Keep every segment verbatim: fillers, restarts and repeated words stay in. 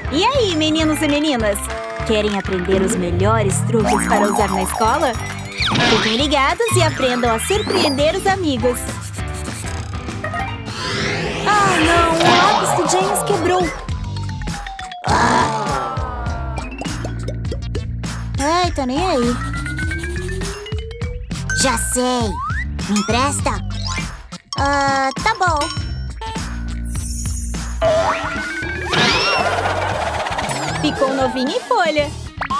E aí, meninos e meninas? Querem aprender os melhores truques para usar na escola? Fiquem ligados e aprendam a surpreender os amigos. Ah, não! O lápis do James quebrou. Ah. Ai, tô nem aí. Já sei. Me empresta? Ah, tá bom. Ficou novinho em folha.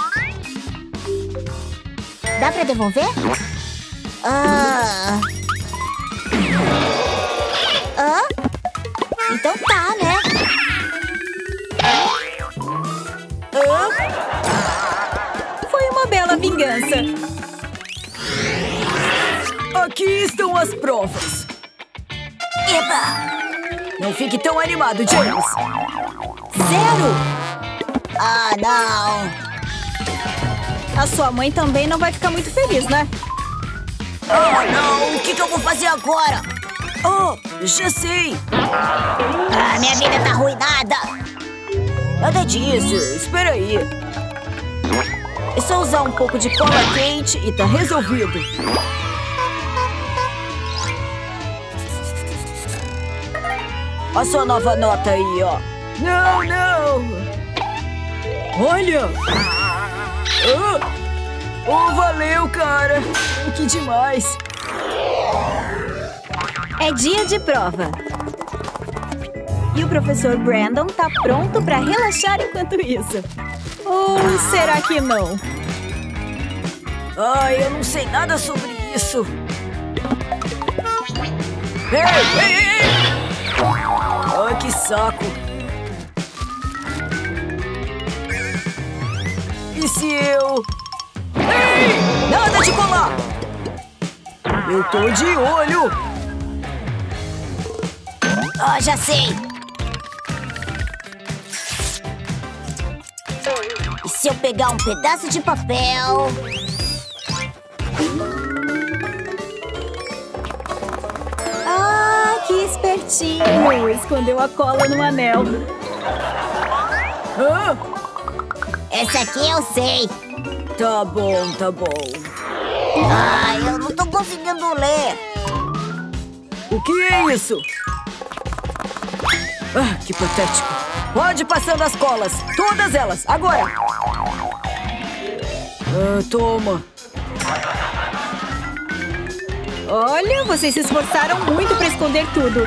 Dá pra devolver? Ah. Ah? Então tá, né? Ah? Foi uma bela vingança. Aqui estão as provas. Eba! Não fique tão animado, James. Zero! Ah, não! A sua mãe também não vai ficar muito feliz, né? Oh, não! O que, que eu vou fazer agora? Oh, já sei. Ah, minha vida tá arruinada. Nada disso. Espera aí. É só usar um pouco de cola quente e tá resolvido. A sua nova nota aí, ó. Não, não! Olha! Oh, oh, valeu, cara! Que demais! É dia de prova. E o professor Brandon tá pronto para relaxar enquanto isso. Ou será que não? Ai, eu não sei nada sobre isso. Ei, ei, ei! Ai, que saco! E se eu... Ei! Nada de colar! Eu tô de olho! Ah, já sei! E se eu pegar um pedaço de papel... Ah, que espertinho! Escondeu a cola no anel. Ah, Essa aqui eu sei! tá bom, tá bom. Ai, eu não tô conseguindo ler! O que é isso? Ah, que patético. Pode ir passando as colas. Todas elas, agora. Ah, toma. Olha, vocês se esforçaram muito para esconder tudo.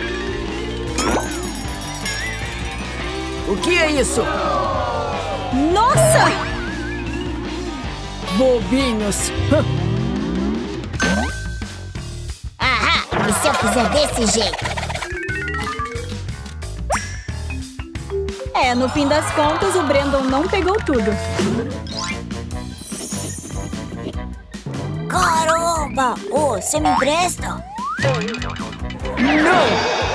O que é isso? Nossa! Bobinhos. Ahá! E se eu fizer desse jeito? É, no fim das contas, o Brandon não pegou tudo. Caramba! Ô, você me empresta? Não!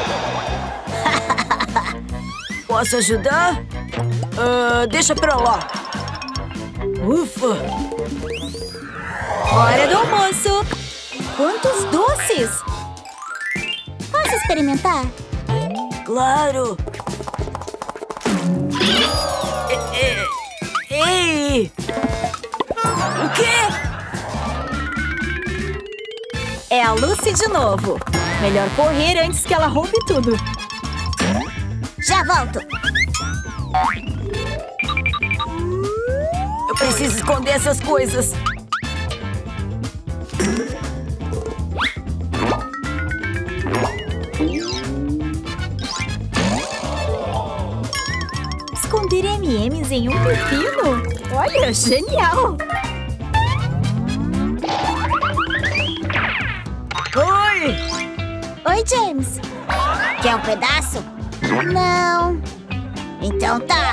Posso ajudar? Ah, deixa pra lá. Ufa! Hora do almoço! Quantos doces! Posso experimentar? Claro! Ei! O quê? É a Lucy de novo. Melhor correr antes que ela roube tudo. Já volto! Eu preciso esconder essas coisas. Esconder M e M's em um pepino? Olha, genial! Oi! Oi, James! Quer um pedaço? Não. Então tá.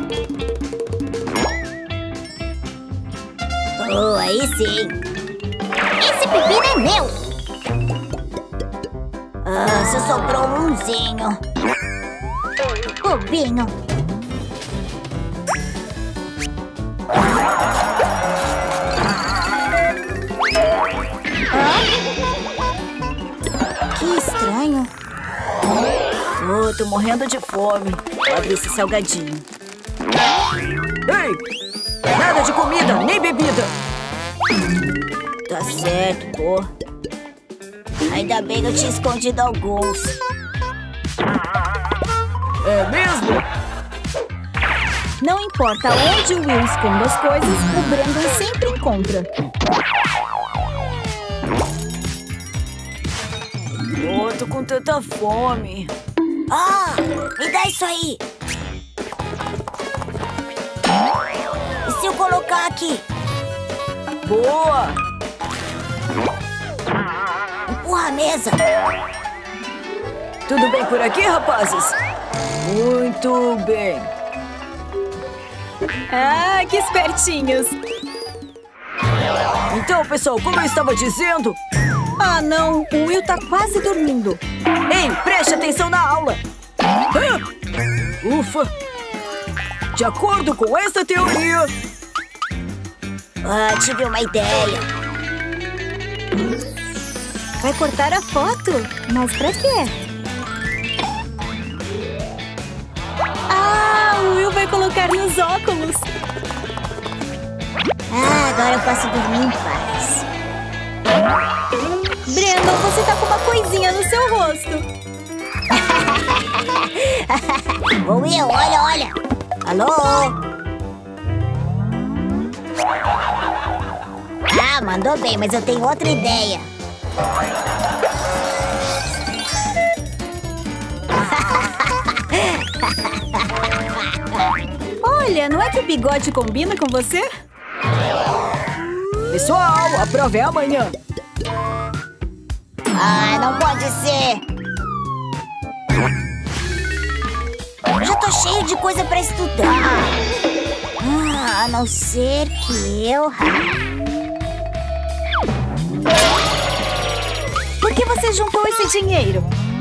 Oh, aí sim. Esse pepino é meu. Ah, só sobrou umzinho. Bobinho. Que estranho. Oh, tô morrendo de fome. Abre esse salgadinho. Ei! Nada de comida, nem bebida! Tá certo, pô. Ainda bem que eu tinha escondido alguns. É mesmo? Não importa onde o Will esconda as coisas, o Brandon sempre encontra. Oh, tô com tanta fome. Ah, me dá isso aí. E se eu colocar aqui? Boa! Empurra a mesa. Tudo bem por aqui, rapazes? Muito bem. Ah, que espertinhos! Então, pessoal, como eu estava dizendo... Ah, não! O Will tá quase dormindo. Ei, preste atenção na aula! Ah! Ufa! De acordo com esta teoria... Ah, tive uma ideia. Vai cortar a foto? Mas pra quê? Ah, o Will vai colocar nos óculos. Ah, agora eu posso dormir em paz. Brandon, você tá com uma coisinha no seu rosto. Ô, Will, olha, olha. Alô? Ah, mandou bem, mas eu tenho outra ideia. Olha, não é que o bigode combina com você? Pessoal, a prova é amanhã. Ah, não pode ser. Eu já tô cheio de coisa pra estudar. Ah, a não ser que eu... Por que você juntou esse dinheiro?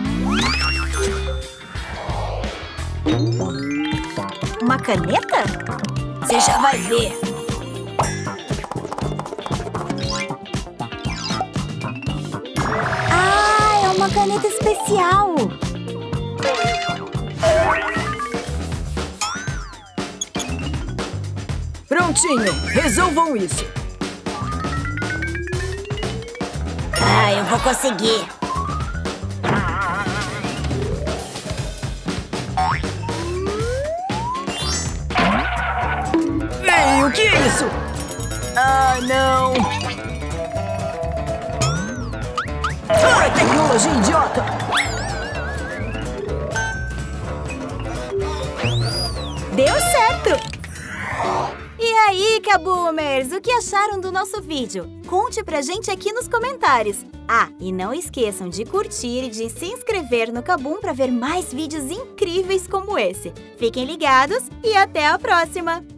Uma caneta? Você já vai ver. Ah, é uma caneta especial. Prontinho, resolvam isso. Ah, eu vou conseguir. Ei, o que é isso? Ah, não! Ah, tecnologia idiota! Deu certo! E aí, Kaboomers, o que acharam do nosso vídeo? Conte pra gente aqui nos comentários. Ah, e não esqueçam de curtir e de se inscrever no Kaboom para ver mais vídeos incríveis como esse. Fiquem ligados e até a próxima!